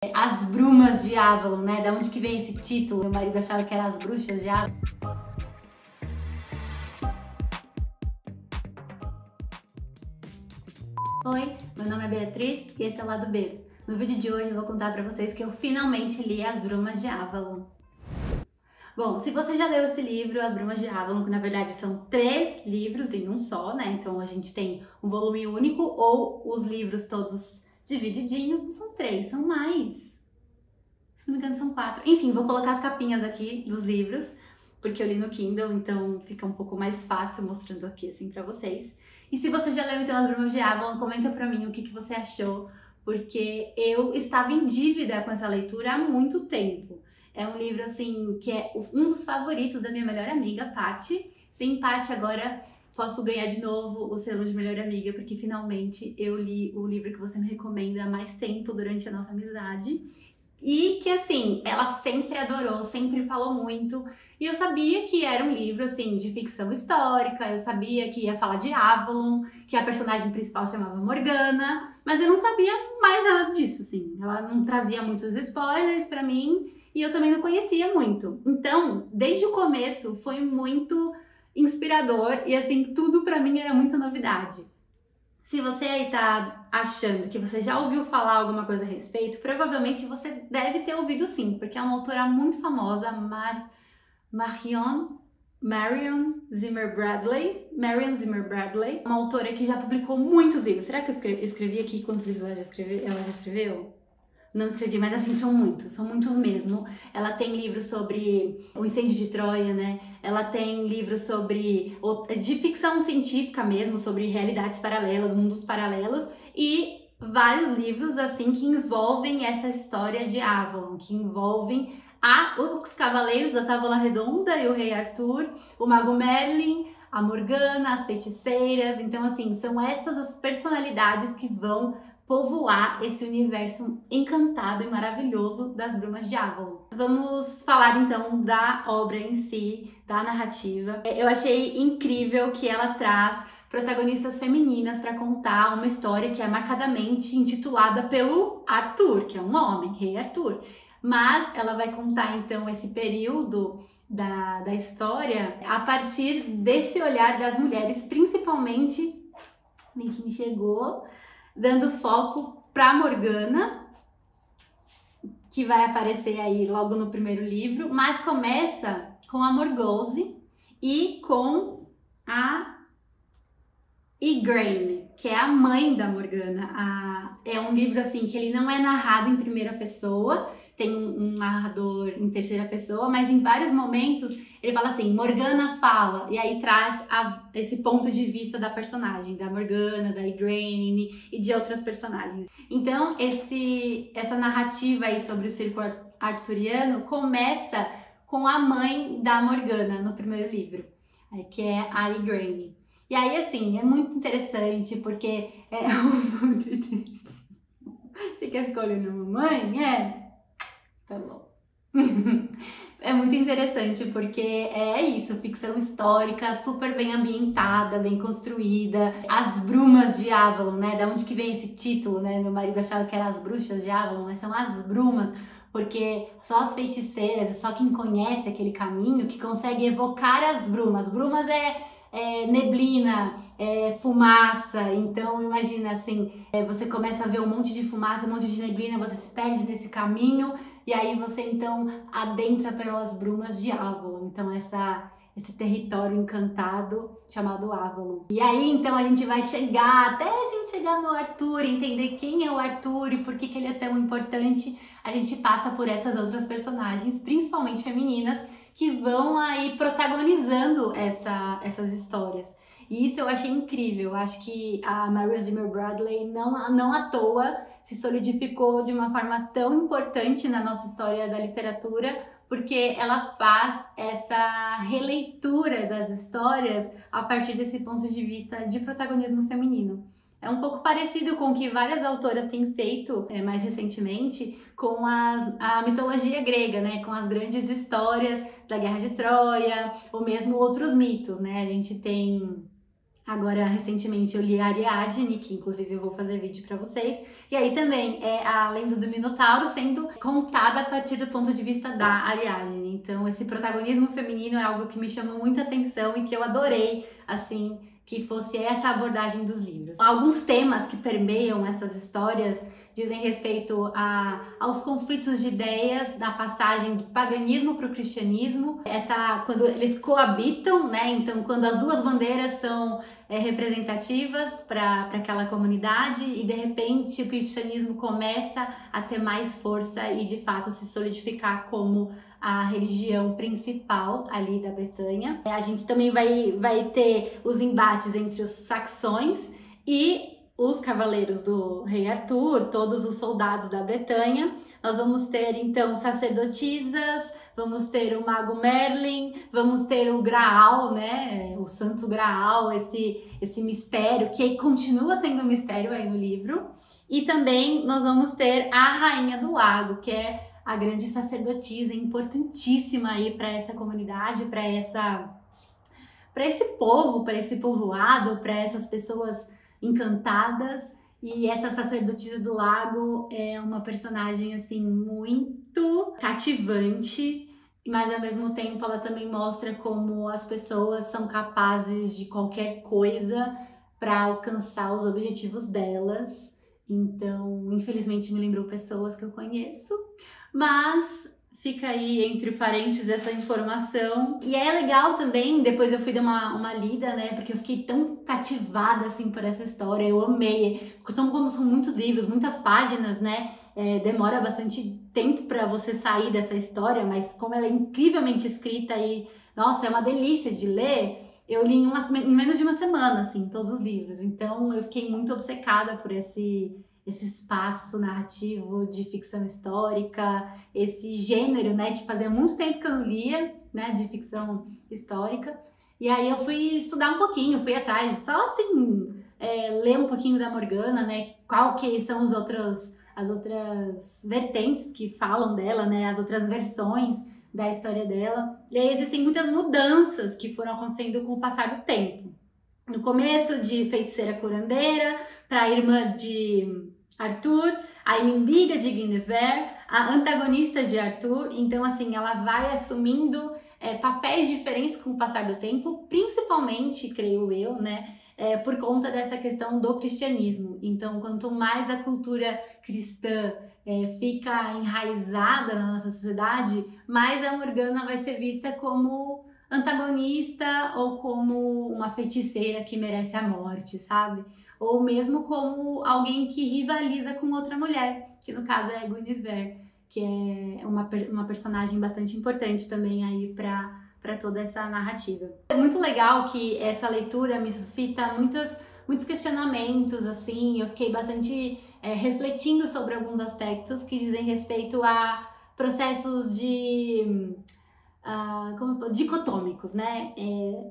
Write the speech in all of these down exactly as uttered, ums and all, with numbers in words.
As Brumas de Avalon, né? Da onde que vem esse título? Meu marido achava que era As Bruxas de Avalon. Oi, meu nome é Beatriz e esse é o Lado B. No vídeo de hoje eu vou contar pra vocês que eu finalmente li As Brumas de Avalon. Bom, se você já leu esse livro, As Brumas de Avalon, que na verdade são três livros em um só, né? Então a gente tem um volume único ou os livros todos divididinhos, não são três, são mais. Se não me engano são quatro. Enfim, vou colocar as capinhas aqui dos livros, porque eu li no Kindle, então fica um pouco mais fácil mostrando aqui assim pra vocês. E se você já leu então As Brumas de Avalon, comenta pra mim o que, que você achou, porque eu estava em dívida com essa leitura há muito tempo. É um livro, assim, que é um dos favoritos da minha melhor amiga, Paty. Sim, Paty, agora posso ganhar de novo o selo de melhor amiga, porque finalmente eu li o livro que você me recomenda há mais tempo durante a nossa amizade. E que, assim, ela sempre adorou, sempre falou muito. E eu sabia que era um livro, assim, de ficção histórica, eu sabia que ia falar de Avalon, que a personagem principal chamava Morgana, mas eu não sabia mais nada disso, assim. Ela não trazia muitos spoilers pra mim e eu também não conhecia muito. Então, desde o começo, foi muito inspirador e, assim, tudo pra mim era muita novidade. Se você aí tá achando que você já ouviu falar alguma coisa a respeito, provavelmente você deve ter ouvido sim, porque é uma autora muito famosa, Mar... Marion... Marion Zimmer Bradley. Marion Zimmer Bradley, uma autora que já publicou muitos livros. Será que eu escrevi, escrevi aqui quantos livros ela já, escreve, ela já escreveu? Não escrevi, mas assim, são muitos, são muitos mesmo. Ela tem livros sobre o incêndio de Troia, né? Ela tem livros sobre, de ficção científica mesmo, sobre realidades paralelas, mundos paralelos, e vários livros, assim, que envolvem essa história de Avalon, que envolvem a, os Cavaleiros da Távola Redonda e o Rei Arthur, o Mago Merlin, a Morgana, as Feiticeiras. Então, assim, são essas as personalidades que vão povoar esse universo encantado e maravilhoso das Brumas de Avalon. Vamos falar então da obra em si, da narrativa. Eu achei incrível que ela traz protagonistas femininas para contar uma história que é marcadamente intitulada pelo Arthur, que é um homem, Rei Arthur. Mas ela vai contar então esse período da, da história a partir desse olhar das mulheres, principalmente, quem chegou, dando foco para Morgana, que vai aparecer aí logo no primeiro livro, mas começa com a Morgause e com a Igraine, que é a mãe da Morgana. A... É um livro assim que ele não é narrado em primeira pessoa, tem um, um narrador em terceira pessoa, mas em vários momentos ele fala assim, Morgana fala, e aí traz a, esse ponto de vista da personagem, da Morgana, da Igraine e de outras personagens. Então, esse, essa narrativa aí sobre o circo arturiano começa com a mãe da Morgana no primeiro livro, que é a Igraine. E aí, assim, é muito interessante, porque é muito interessante. Você quer ficar olhando a mamãe? É? Tá bom. É muito interessante porque é isso, ficção histórica, super bem ambientada, bem construída. As Brumas de Avalon, né? Da onde que vem esse título, né? Meu marido achava que era As Bruxas de Avalon, mas são As Brumas, porque só as feiticeiras e só quem conhece aquele caminho que consegue evocar as brumas. Brumas é... É, neblina, é, fumaça, então imagina assim, é, você começa a ver um monte de fumaça, um monte de neblina, você se perde nesse caminho e aí você então adentra pelas brumas de Avalon, então essa, esse território encantado chamado Avalon. E aí então a gente vai chegar, até a gente chegar no Arthur, entender quem é o Arthur e por que, que ele é tão importante, a gente passa por essas outras personagens, principalmente femininas, que vão aí protagonizando essa, essas histórias. E isso eu achei incrível. Eu acho que a Marion Zimmer Bradley não, não à toa se solidificou de uma forma tão importante na nossa história da literatura, porque ela faz essa releitura das histórias a partir desse ponto de vista de protagonismo feminino. É um pouco parecido com o que várias autoras têm feito é, mais recentemente com as, a mitologia grega, né? Com as grandes histórias da Guerra de Troia, ou mesmo outros mitos, né? A gente tem Agora, recentemente, eu li Ariadne, que inclusive eu vou fazer vídeo pra vocês. E aí também é a lenda do Minotauro sendo contada a partir do ponto de vista da Ariadne. Então, esse protagonismo feminino é algo que me chamou muita atenção e que eu adorei, assim, que fosse essa abordagem dos livros. Alguns temas que permeiam essas histórias dizem respeito a, aos conflitos de ideias na passagem do paganismo para o cristianismo, essa, quando eles coabitam, né? Então, quando as duas bandeiras são é, representativas para aquela comunidade e de repente o cristianismo começa a ter mais força e de fato se solidificar como a religião principal ali da Bretanha. A gente também vai, vai ter os embates entre os saxões e os cavaleiros do rei Arthur, todos os soldados da Bretanha. Nós vamos ter então sacerdotisas, vamos ter o mago Merlin, vamos ter o Graal, né, o Santo Graal, esse, esse mistério que continua sendo um mistério aí no livro. E também nós vamos ter a Rainha do Lago, que é a grande sacerdotisa, importantíssima aí para essa comunidade, para essa, para esse povo, para esse povoado, para essas pessoas encantadas. E essa sacerdotisa do lago é uma personagem assim muito cativante, mas ao mesmo tempo ela também mostra como as pessoas são capazes de qualquer coisa para alcançar os objetivos delas. Então, infelizmente me lembrou pessoas que eu conheço, mas fica aí entre parênteses essa informação. E é legal também, depois eu fui dar uma, uma lida, né, porque eu fiquei tão cativada, assim, por essa história, eu amei. São, como são muitos livros, muitas páginas, né, é, demora bastante tempo para você sair dessa história, mas como ela é incrivelmente escrita e, nossa, é uma delícia de ler, eu li em, uma, em menos de uma semana, assim, todos os livros. Então eu fiquei muito obcecada por esse... esse espaço narrativo de ficção histórica, esse gênero, né, que fazia muito tempo que eu não lia, né, de ficção histórica. E aí eu fui estudar um pouquinho, fui atrás, só assim, é, ler um pouquinho da Morgana, né, qual que são os outros, as outras vertentes que falam dela, né, as outras versões da história dela. E aí existem muitas mudanças que foram acontecendo com o passar do tempo. No começo, de feiticeira curandeira para a irmã de Arthur, a inimiga de Guinevere, a antagonista de Arthur. Então, assim, ela vai assumindo é, papéis diferentes com o passar do tempo, principalmente, creio eu, né, é, por conta dessa questão do cristianismo. Então, quanto mais a cultura cristã é, fica enraizada na nossa sociedade, mais a Morgana vai ser vista como antagonista ou como uma feiticeira que merece a morte, sabe? Ou mesmo como alguém que rivaliza com outra mulher, que no caso é a Guinevere, que é uma, uma personagem bastante importante também aí para para toda essa narrativa. É muito legal que essa leitura me suscita muitos, muitos questionamentos, assim, eu fiquei bastante é, refletindo sobre alguns aspectos que dizem respeito a processos de... Uh, como, dicotômicos, né? É,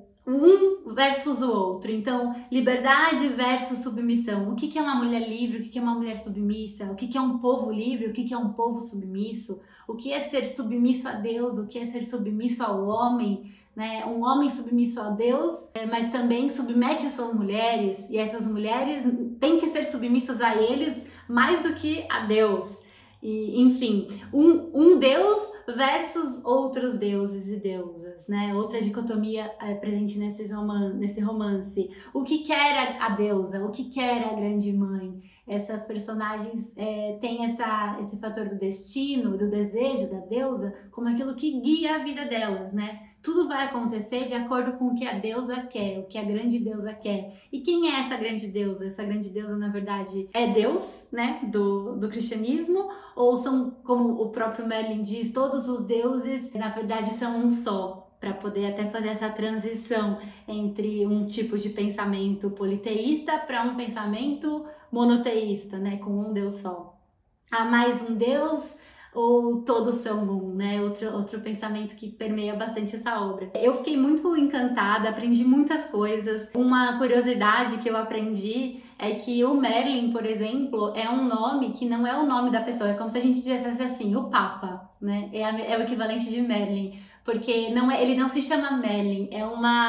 um versus o outro. Então, liberdade versus submissão. O que, que é uma mulher livre? O que, que é uma mulher submissa? O que, que é um povo livre? O que, que é um povo submisso? O que é ser submisso a Deus? O que é ser submisso ao homem? Né? Um homem submisso a Deus, é, mas também submete as suas mulheres, e essas mulheres têm que ser submissas a eles mais do que a Deus. E, enfim, um, um deus versus outros deuses e deusas, né? Outra dicotomia é presente nesse, roman nesse romance. O que quer a, a deusa? O que quer a grande mãe? Essas personagens é, têm essa, esse fator do destino, do desejo da deusa, como aquilo que guia a vida delas, né? Tudo vai acontecer de acordo com o que a deusa quer, o que a grande deusa quer. E quem é essa grande deusa? Essa grande deusa, na verdade, é Deus, né, do, do cristianismo? Ou são, como o próprio Merlin diz, todos os deuses, na verdade, são um só? Para poder até fazer essa transição entre um tipo de pensamento politeísta para um pensamento monoteísta, né, com um Deus só. Há mais um Deus ou todos são um, né? Outro, outro pensamento que permeia bastante essa obra. Eu fiquei muito encantada, aprendi muitas coisas. Uma curiosidade que eu aprendi é que o Merlin, por exemplo, é um nome que não é o nome da pessoa, é como se a gente dissesse assim, o Papa, né? É, a, é o equivalente de Merlin, porque não é, ele não se chama Merlin, é uma...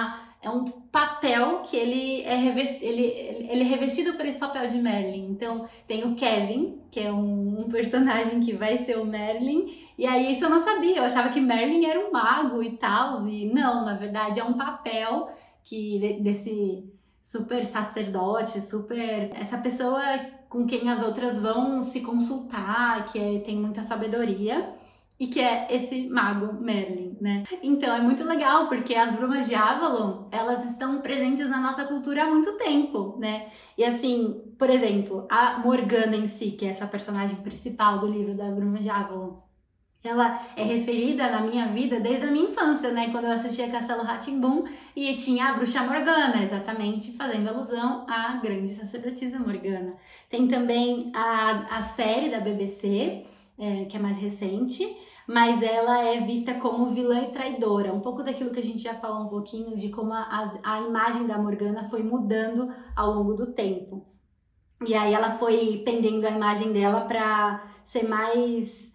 é um papel que ele é, revestido, ele, ele é revestido por esse papel de Merlin. Então tem o Kevin, que é um, um personagem que vai ser o Merlin, e aí isso eu não sabia, eu achava que Merlin era um mago e tal, e não, na verdade é um papel que desse super sacerdote, super... essa pessoa com quem as outras vão se consultar, que é, tem muita sabedoria, e que é esse mago Merlin, né? Então é muito legal, porque as Brumas de Avalon, elas estão presentes na nossa cultura há muito tempo, né? E assim, por exemplo, a Morgana em si, que é essa personagem principal do livro das Brumas de Avalon, ela é referida na minha vida desde a minha infância, né? Quando eu assistia Castelo Rá-Tim-Bum e tinha a Bruxa Morgana, exatamente fazendo alusão à grande sacerdotisa Morgana. Tem também a, a série da B B C, é, que é mais recente, mas ela é vista como vilã e traidora. Um pouco daquilo que a gente já falou um pouquinho, de como a, a imagem da Morgana foi mudando ao longo do tempo. E aí ela foi pendendo a imagem dela para ser mais...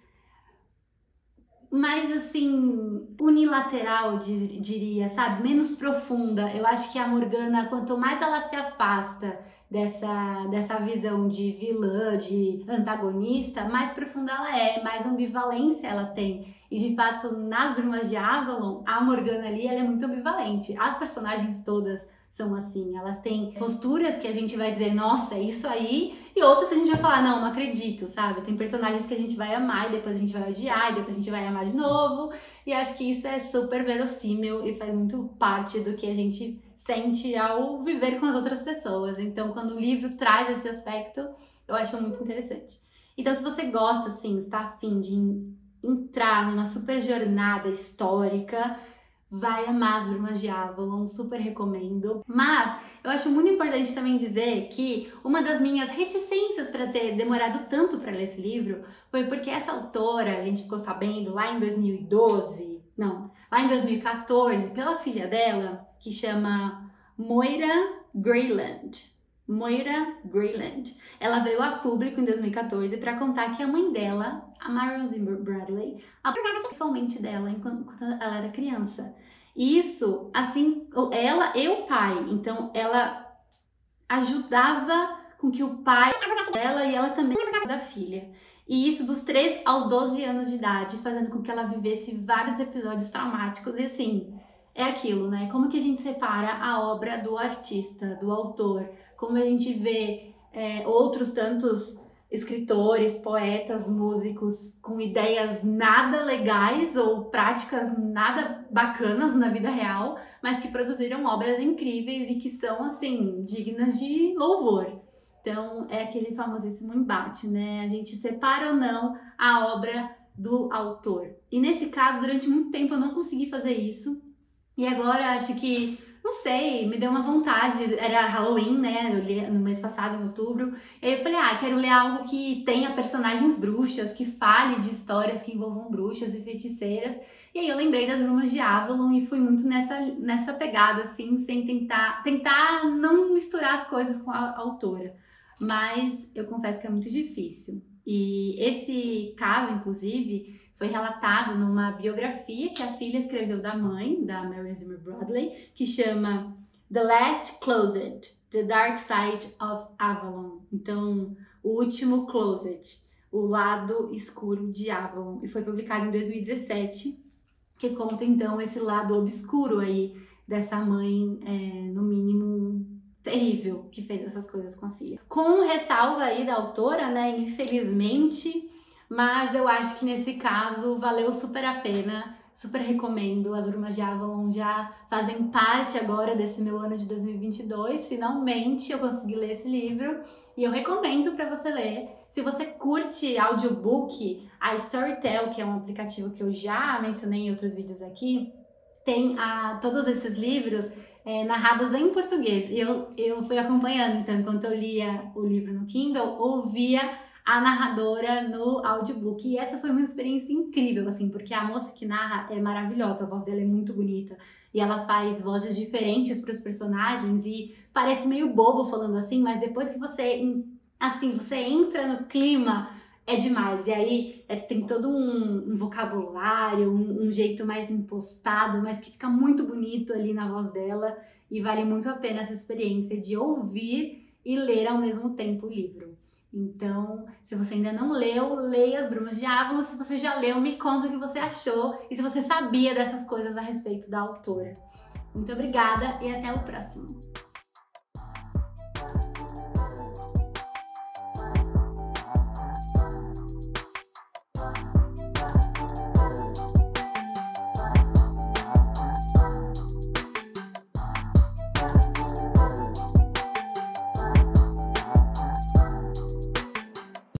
mais assim, unilateral, diria, sabe? Menos profunda. Eu acho que a Morgana, quanto mais ela se afasta dessa, dessa visão de vilã, de antagonista, mais profunda ela é, mais ambivalência ela tem. E de fato, nas Brumas de Avalon, a Morgana ali, ela é muito ambivalente. As personagens todas são assim, elas têm posturas que a gente vai dizer, nossa, é isso aí, e outras que a gente vai falar, não, não acredito, sabe? Tem personagens que a gente vai amar e depois a gente vai odiar e depois a gente vai amar de novo, e acho que isso é super verossímil e faz muito parte do que a gente sente ao viver com as outras pessoas. Então, quando o livro traz esse aspecto, eu acho muito interessante. Então, se você gosta, assim, está a fim de entrar numa super jornada histórica, vai amar as Brumas de Avalon, super recomendo. Mas eu acho muito importante também dizer que uma das minhas reticências para ter demorado tanto para ler esse livro foi porque essa autora, a gente ficou sabendo lá em dois mil e doze, não, lá em dois mil e quatorze, pela filha dela, que chama Moira Greyland. Moira Greyland. Ela veio a público em dois mil e quatorze para contar que a mãe dela, a Marion Zimmer Bradley, abusava sexualmente dela enquanto ela era criança. Isso, assim, ela e o pai. Então, ela ajudava com que o pai abusasse dela e ela também abusava da filha. E isso dos três aos doze anos de idade, fazendo com que ela vivesse vários episódios traumáticos. E assim, é aquilo, né? Como que a gente separa a obra do artista, do autor? Como a gente vê é, outros tantos escritores, poetas, músicos com ideias nada legais ou práticas nada bacanas na vida real, mas que produziram obras incríveis e que são, assim, dignas de louvor. Então, é aquele famosíssimo embate, né? A gente separa ou não a obra do autor. E nesse caso, durante muito tempo eu não consegui fazer isso. E agora acho que, não sei, me deu uma vontade, era Halloween, né, eu li no mês passado, em outubro, e aí eu falei, ah, quero ler algo que tenha personagens bruxas, que fale de histórias que envolvam bruxas e feiticeiras, e aí eu lembrei das Brumas de Avalon e fui muito nessa, nessa pegada, assim, sem tentar, tentar não misturar as coisas com a autora, mas eu confesso que é muito difícil. E esse caso, inclusive, foi relatado numa biografia que a filha escreveu da mãe, da Marion Zimmer Bradley, que chama The Last Closet, The Dark Side of Avalon. Então, o último closet, o lado escuro de Avalon. E foi publicado em dois mil e dezessete, que conta então esse lado obscuro aí dessa mãe, é, no mínimo terrível, que fez essas coisas com a filha. Com ressalva aí da autora, né, infelizmente, mas eu acho que nesse caso valeu super a pena, super recomendo. As Brumas de Avalon já fazem parte agora desse meu ano de dois mil e vinte e dois, finalmente eu consegui ler esse livro e eu recomendo para você ler. Se você curte audiobook, a Storytel, que é um aplicativo que eu já mencionei em outros vídeos aqui, tem a, todos esses livros é, narrados em português. E eu, eu fui acompanhando, então enquanto eu lia o livro no Kindle, ouvia a narradora no audiobook. E essa foi uma experiência incrível, assim, porque a moça que narra é maravilhosa, a voz dela é muito bonita. E ela faz vozes diferentes para os personagens e parece meio bobo falando assim, mas depois que você, assim, você entra no clima, é demais. E aí é, tem todo um, um vocabulário, um, um jeito mais impostado, mas que fica muito bonito ali na voz dela. E vale muito a pena essa experiência de ouvir e ler ao mesmo tempo o livro. Então, se você ainda não leu, leia As Brumas de Avalon. Se você já leu, me conta o que você achou e se você sabia dessas coisas a respeito da autora. Muito obrigada e até o próximo!